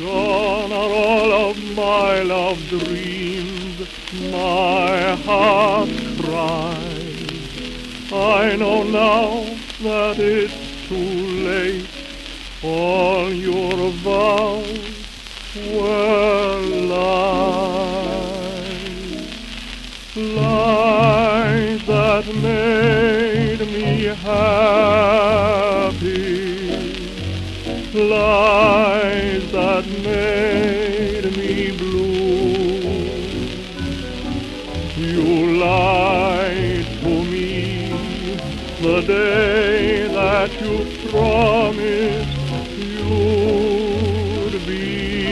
Gone are all of my love dreams, my heart cries. I know now that it's too late. All your vows were lies, lies that made me happy, lies that made me blue. You lied to me the day that you promised you'd be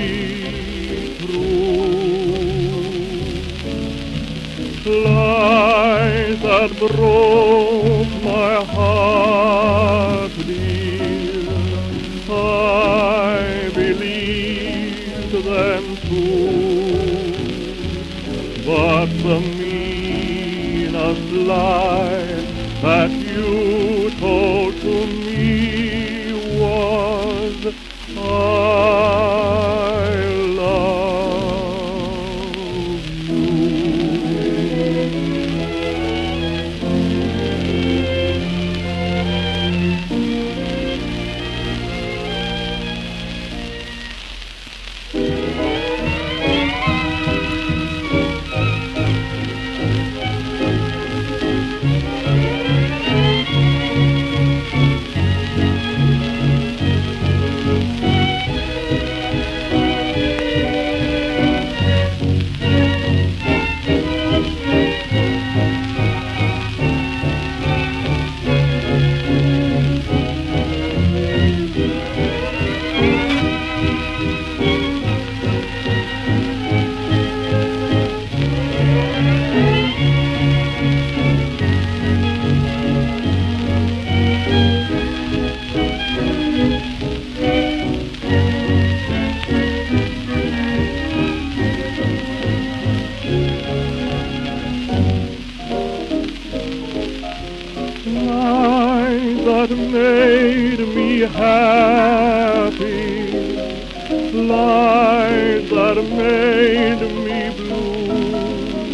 true. Lies that broke my heart, dear, I believed them too. But the meanest lie that you told to me was, I love you. Lies that made me happy, lies that made me blue.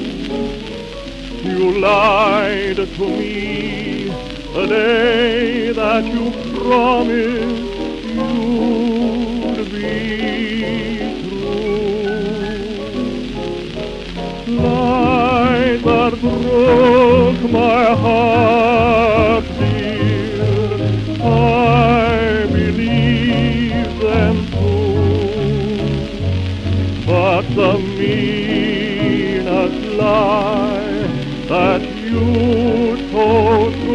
You lied to me the day that you promised you'd be true. Lies that broke my heart, dear, I believe them too. But the meanest lie that you told me